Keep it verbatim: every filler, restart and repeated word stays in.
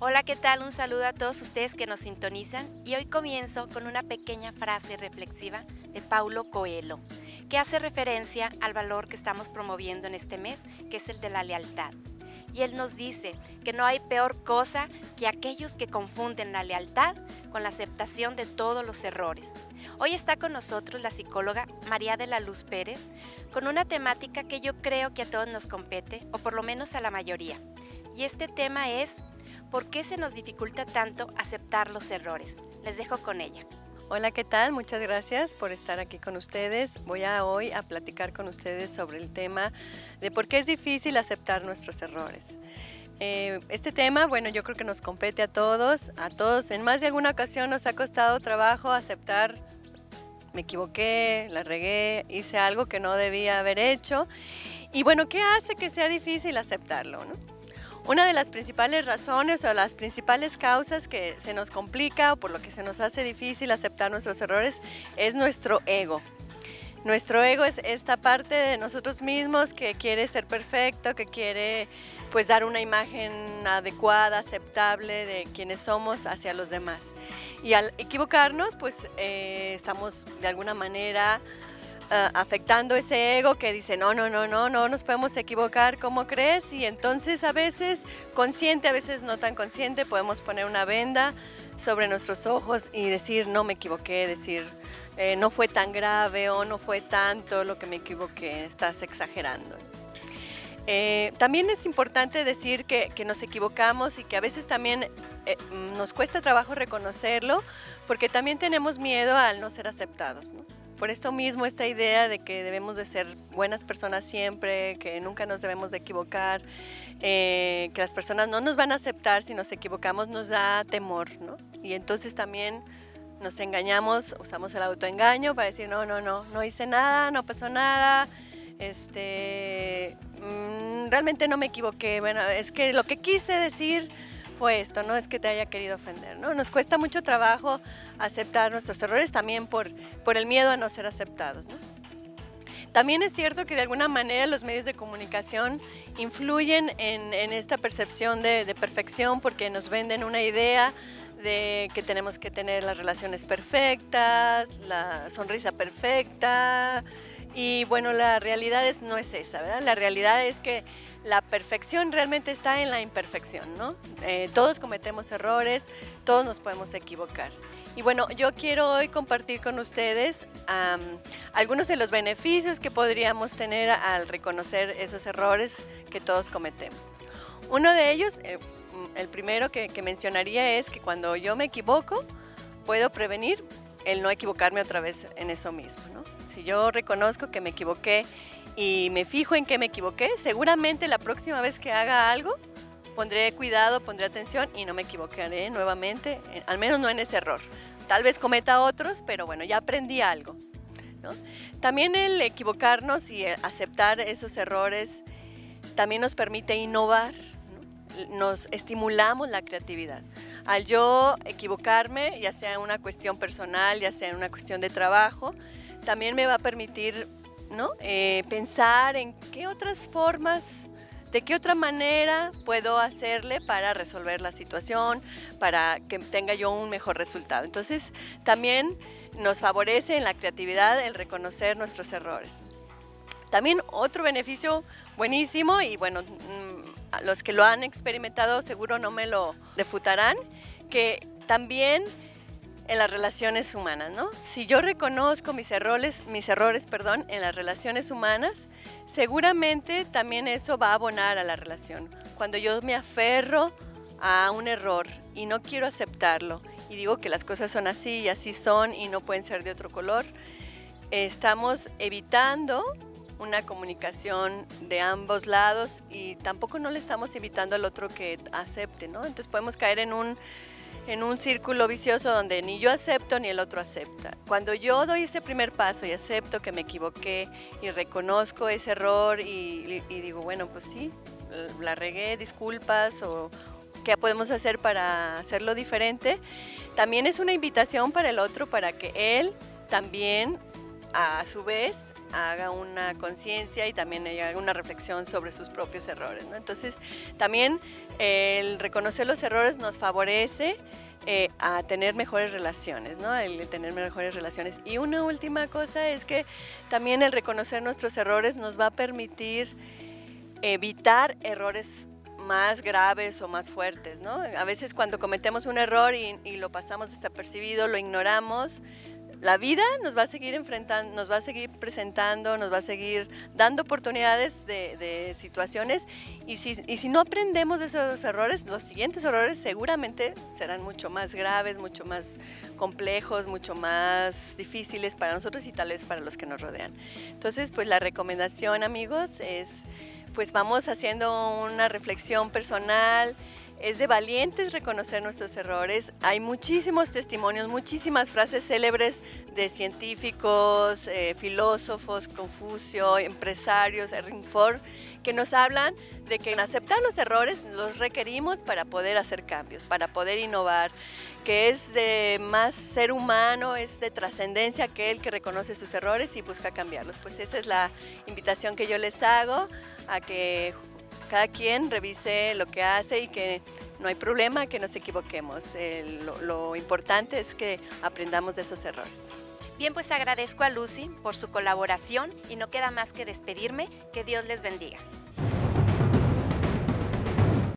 Hola, ¿qué tal? Un saludo a todos ustedes que nos sintonizan y hoy comienzo con una pequeña frase reflexiva de Paulo Coelho, que hace referencia al valor que estamos promoviendo en este mes, que es el de la lealtad. Y él nos dice que no hay peor cosa que aquellos que confunden la lealtad con la aceptación de todos los errores. Hoy está con nosotros la psicóloga María de la Luz Pérez con una temática que yo creo que a todos nos compete, o por lo menos a la mayoría. Y este tema es: ¿por qué se nos dificulta tanto aceptar los errores? Les dejo con ella. Hola, ¿qué tal? Muchas gracias por estar aquí con ustedes. Voy a hoy a platicar con ustedes sobre el tema de por qué es difícil aceptar nuestros errores. Eh, este tema, bueno, yo creo que nos compete a todos, a todos. En más de alguna ocasión nos ha costado trabajo aceptar: me equivoqué, la regué, hice algo que no debía haber hecho. Y bueno, ¿qué hace que sea difícil aceptarlo, no? Una de las principales razones o las principales causas que se nos complica o por lo que se nos hace difícil aceptar nuestros errores es nuestro ego. Nuestro ego es esta parte de nosotros mismos que quiere ser perfecto, que quiere pues dar una imagen adecuada, aceptable de quienes somos hacia los demás. Y al equivocarnos, pues eh, estamos de alguna manera Uh, afectando ese ego que dice: no, no, no, no, no nos podemos equivocar, ¿cómo crees? Y entonces a veces consciente, a veces no tan consciente, podemos poner una venda sobre nuestros ojos y decir: no me equivoqué, decir eh, no fue tan grave o no fue tanto lo que me equivoqué, estás exagerando. Eh, también es importante decir que, que nos equivocamos y que a veces también eh, nos cuesta trabajo reconocerlo, porque también tenemos miedo al no ser aceptados, ¿no? Por esto mismo, esta idea de que debemos de ser buenas personas siempre, que nunca nos debemos de equivocar, eh, que las personas no nos van a aceptar si nos equivocamos, nos da temor, ¿no? Y entonces también nos engañamos, usamos el autoengaño para decir: no, no, no, no hice nada, no pasó nada, este, mmm, realmente no me equivoqué. Bueno, es que lo que quise decir fue esto, no es que te haya querido ofender, ¿no? Nos cuesta mucho trabajo aceptar nuestros errores también por, por el miedo a no ser aceptados, ¿no? También es cierto que de alguna manera los medios de comunicación influyen en, en esta percepción de, de perfección, porque nos venden una idea de que tenemos que tener las relaciones perfectas, la sonrisa perfecta, y bueno, la realidad es, no es esa, ¿verdad? La realidad es que la perfección realmente está en la imperfección, ¿no? Eh, todos cometemos errores, todos nos podemos equivocar. Y bueno, yo quiero hoy compartir con ustedes um, algunos de los beneficios que podríamos tener al reconocer esos errores que todos cometemos. Uno de ellos, eh, el primero que, que mencionaría, es que cuando yo me equivoco, puedo prevenir el no equivocarme otra vez en eso mismo, ¿no? Si yo reconozco que me equivoqué y me fijo en que me equivoqué, seguramente la próxima vez que haga algo pondré cuidado, pondré atención y no me equivocaré nuevamente, al menos no en ese error. Tal vez cometa otros, pero bueno, ya aprendí algo, ¿no? También el equivocarnos y aceptar esos errores también nos permite innovar, ¿no? Nos estimulamos la creatividad. Al yo equivocarme, ya sea en una cuestión personal, ya sea en una cuestión de trabajo, también me va a permitir, ¿no? Eh, pensar en qué otras formas, de qué otra manera puedo hacerle para resolver la situación, para que tenga yo un mejor resultado. Entonces, también nos favorece en la creatividad el reconocer nuestros errores. También otro beneficio buenísimo, y bueno, mmm, los que lo han experimentado seguro no me lo refutarán, que también en las relaciones humanas, ¿no? Si yo reconozco mis errores, mis errores, perdón, en las relaciones humanas, seguramente también eso va a abonar a la relación. Cuando yo me aferro a un error y no quiero aceptarlo y digo que las cosas son así y así son y no pueden ser de otro color, estamos evitando una comunicación de ambos lados y tampoco no le estamos invitando al otro que acepte, ¿no? Entonces podemos caer en un en un círculo vicioso donde ni yo acepto ni el otro acepta. Cuando yo doy ese primer paso y acepto que me equivoqué y reconozco ese error y, y, y digo, bueno, pues sí, la regué, disculpas, o qué podemos hacer para hacerlo diferente, también es una invitación para el otro para que él también, a su vez, haga una conciencia y también haga una reflexión sobre sus propios errores, ¿no? Entonces, también eh, el reconocer los errores nos favorece eh, a tener mejores relaciones, ¿no? El tener mejores relaciones. Y una última cosa es que también el reconocer nuestros errores nos va a permitir evitar errores más graves o más fuertes, ¿no? A veces cuando cometemos un error y, y lo pasamos desapercibido, lo ignoramos, la vida nos va a seguir enfrentando, nos va a seguir presentando, nos va a seguir dando oportunidades de, de situaciones y si, y si no aprendemos de esos errores, los siguientes errores seguramente serán mucho más graves, mucho más complejos, mucho más difíciles para nosotros y tal vez para los que nos rodean. Entonces, pues la recomendación, amigos, es pues vamos haciendo una reflexión personal. Es de valientes reconocer nuestros errores. Hay muchísimos testimonios, muchísimas frases célebres de científicos, eh, filósofos, Confucio, empresarios, Henry Ford, que nos hablan de que en aceptar los errores los requerimos para poder hacer cambios, para poder innovar, que es de más ser humano, es de trascendencia aquel que reconoce sus errores y busca cambiarlos. Pues esa es la invitación que yo les hago, a que cada quien revise lo que hace y que no hay problema que nos equivoquemos. Eh, lo, lo importante es que aprendamos de esos errores. Bien, pues agradezco a Lucy por su colaboración y no queda más que despedirme. Que Dios les bendiga.